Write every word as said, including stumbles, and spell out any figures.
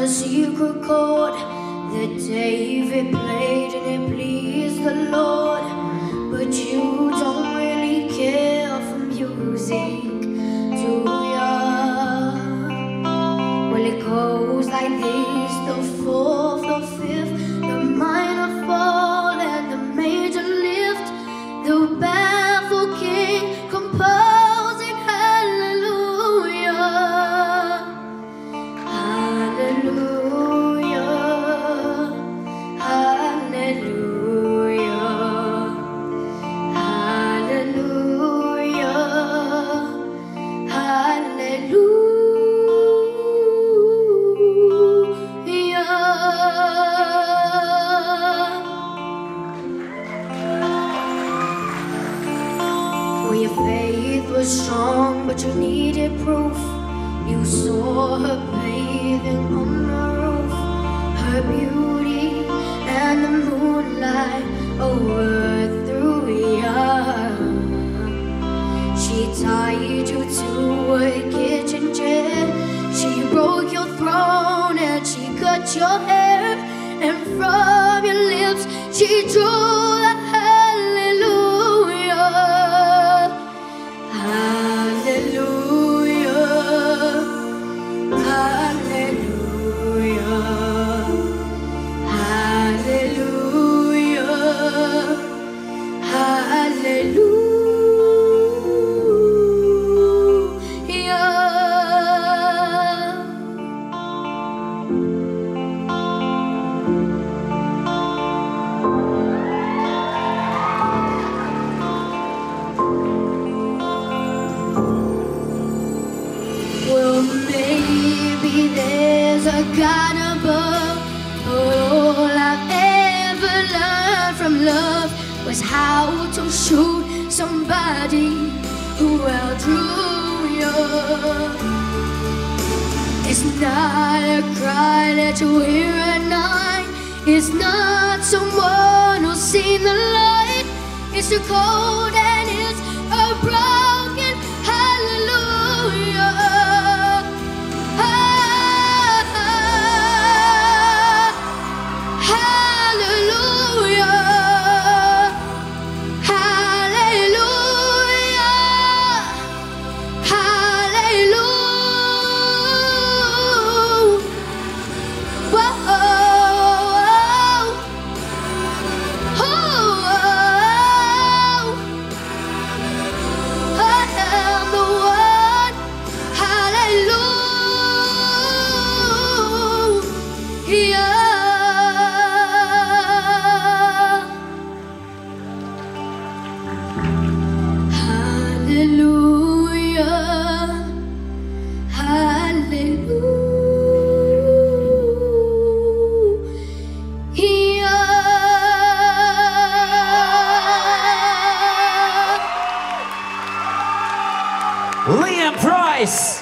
a secret chord that David played and it pleased the Lord. But you don't really care for music, do ya? Well, it goes like this: the fourth, the fifth, the minor fall and the major lift, the baffled king composing hallelujah, hallelujah, hallelujah, hallelujah, hallelujah. Well, your faith was strong, but you needed proof. You saw her bathing on the roof, her beauty and the moonlight overthrew ya. She tied you to a kitchen chair, she broke your throne and she cut your hair, and from your lips she drew a hallelujah, hallelujah, hallelujah, hallelujah, hallelujah. Well, maybe there's a God above, but all I've ever learned from love was how to shoot somebody who outdrew you. It's not a cry that you hear at night, it's not someone who's seen the light, it's a cold and it's a broken hallelujah. Liam Price.